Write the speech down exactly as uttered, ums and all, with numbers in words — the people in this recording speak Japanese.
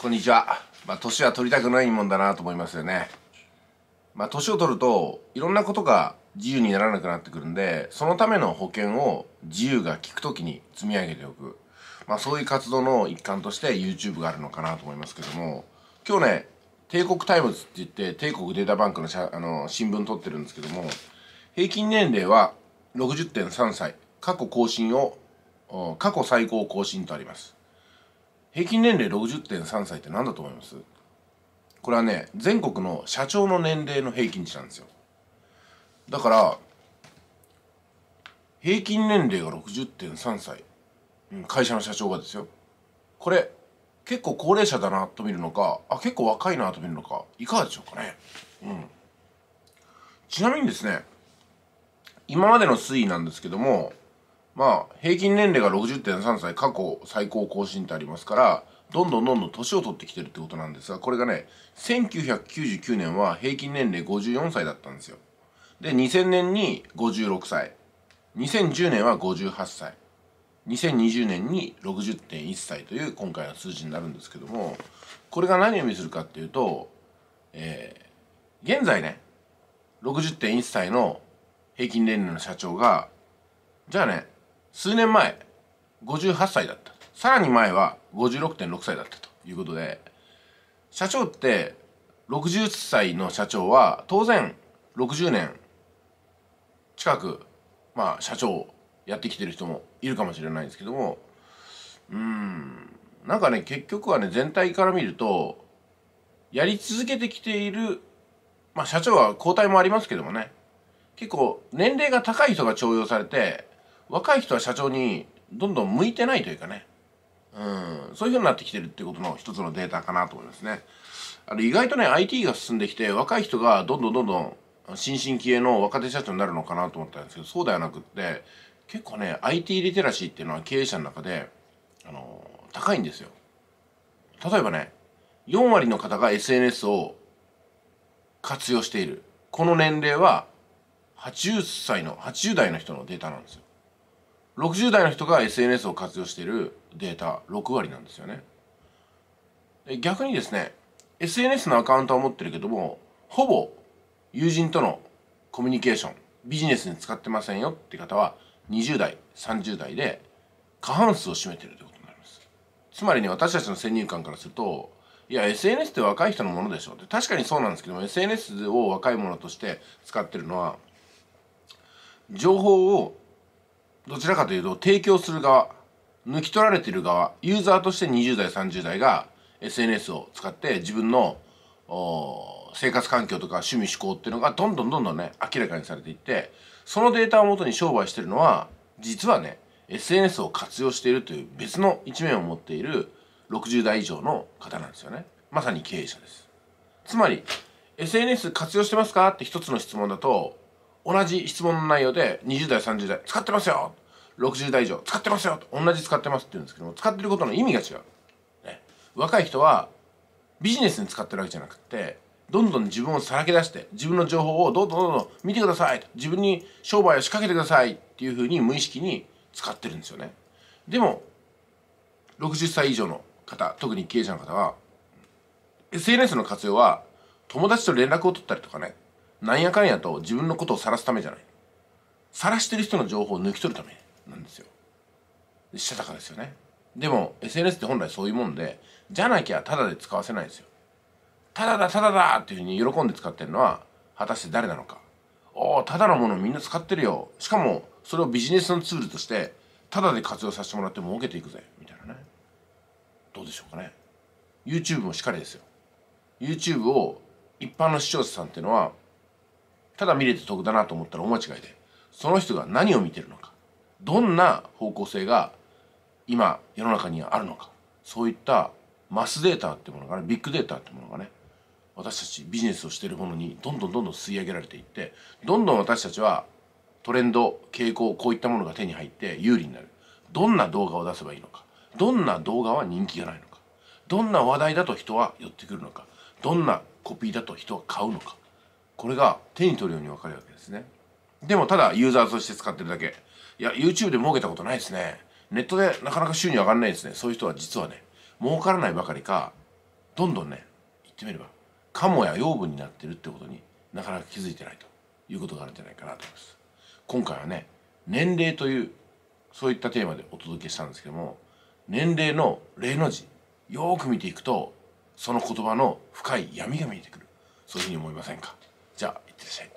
こんにちは。まあ、年は取りたくないもんだなと思いますよね。まあ、年を取ると、いろんなことが自由にならなくなってくるんで、そのための保険を自由が利くときに積み上げておく。まあ、そういう活動の一環として YouTube があるのかなと思いますけども、今日ね、帝国タイムズって言って、帝国データバンクのしゃあの新聞撮ってるんですけども、平均年齢は ろくじゅってんさんさい、過去更新を、過去最高更新とあります。平均年齢 ろくじゅってんさんさいって何だと思います？これはね、全国の社長の年齢の平均値なんですよ。だから平均年齢が ろくじゅってんさんさい、会社の社長がですよ。これ結構高齢者だなと見るのか、あ、結構若いなと見るのか、いかがでしょうかね。うん。ちなみにですね、今までの推移なんですけども、まあ平均年齢が ろくじゅってんさんさい、過去最高更新ってありますから、どんどんどんどん年を取ってきてるってことなんですが、これがね、せんきゅうひゃくきゅうじゅうきゅうねんは平均年齢ごじゅうよんさいだったんですよ。で、にせんねんにごじゅうろくさい、にせんじゅうねんはごじゅうはっさい、にせんにじゅうねんに ろくじゅってんいっさいという今回の数字になるんですけども、これが何を意味するかっていうと、えー、現在ね、ろくじゅってんいっさいの平均年齢の社長が、じゃあね、数年前ごじゅうはっさいだった。さらに前は ごじゅうろくてんろくさいだったということで、社長ってろくじゅっさいの社長は当然ろくじゅうねん近く、まあ社長をやってきてる人もいるかもしれないんですけども、うーん、なんかね、結局はね、全体から見るとやり続けてきている、まあ社長は交代もありますけどもね、結構年齢が高い人が重用されて、若い人は社長にどんどん向いてないというかね、うん、そういうふうになってきてるっていうことの一つのデータかなと思いますね。あの意外とね、 アイティー が進んできて、若い人がどんどんどんどん新進気鋭の若手社長になるのかなと思ったんですけど、そうではなくって、結構ね アイティー リテラシーっていうのは経営者の中であの高いんですよ。例えばね、よんわりの方が エスエヌエス を活用している、この年齢ははちじゅっさいのはちじゅうだいの人のデータなんですよ。ろくじゅうだいの人が エスエヌエス を活用しているデータろくわりなんですよね。逆にですね、 エスエヌエス のアカウントは持ってるけども、ほぼ友人とのコミュニケーション、ビジネスに使ってませんよって方はにじゅうだいさんじゅうだいで過半数を占めているということになります。つまりね、私たちの先入観からすると、いや エスエヌエス って若い人のものでしょって、確かにそうなんですけども、 エスエヌエス を若いものとして使ってるのは、情報をどちらかというと提供する側、抜き取られている側、ユーザーとしてにじゅうだいさんじゅうだいが エスエヌエス を使って自分の生活環境とか趣味嗜好っていうのがどんどんどんどんね明らかにされていって、そのデータをもとに商売してるのは実はね エスエヌエス を活用しているという別の一面を持っているろくじゅうだい以上の方なんですよね。まさに経営者です。つまり エスエヌエス 活用してますかって一つの質問だと、同じ質問の内容でにじゅうだいさんじゅうだい使ってますよ、ろくじゅうだい以上使ってますよ、同じ使ってますって言うんですけども、使ってることの意味が違う、ね、若い人はビジネスに使ってるわけじゃなくて、どんどん自分をさらけ出して自分の情報をどんどんどんどん見てくださいと、自分に商売を仕掛けてくださいっていうふうに無意識に使ってるんですよね。でもろくじゅっさい以上の方、特に経営者の方は エスエヌエス の活用は友達と連絡を取ったりとかね、なんやかんやと自分のことを晒すためじゃない、晒してる人の情報を抜き取るためなんですよ。したたかですよね。でも エスエヌエス って本来そういうもんで、じゃなきゃタダで使わせないですよ。タダだタダだっていうふうに喜んで使ってるのは果たして誰なのか。おお、タダのものをみんな使ってるよ、しかもそれをビジネスのツールとしてタダで活用させてもらって儲けていくぜみたいなね。どうでしょうかね。 YouTube もしっかりですよ。 YouTube を一般の視聴者さんっていうのはただ見れて得だなと思ったら大間違いで、その人が何を見てるのか、どんな方向性が今世の中にはあるのか、そういったマスデータってものがね、ビッグデータってものがね、私たちビジネスをしているものにどんどんどんどん吸い上げられていって、どんどん私たちはトレンド、傾向、こういったものが手に入って有利になる。どんな動画を出せばいいのか、どんな動画は人気がないのか、どんな話題だと人は寄ってくるのか、どんなコピーだと人は買うのか、これが手に取るように分かるわけですね。でもただユーザーとして使ってるだけ、いや YouTube で儲けたことないですね、ネットでなかなか収入上がらないですね、そういう人は実はね、儲からないばかりかどんどんね言ってみればカモや養分になってるってことになかなか気づいてないということがあるんじゃないかなと思います。今回はね年齢というそういったテーマでお届けしたんですけども、年齢の例の字よーく見ていくとその言葉の深い闇が見えてくる、そういうふうに思いませんか。じゃあいってらっしゃい。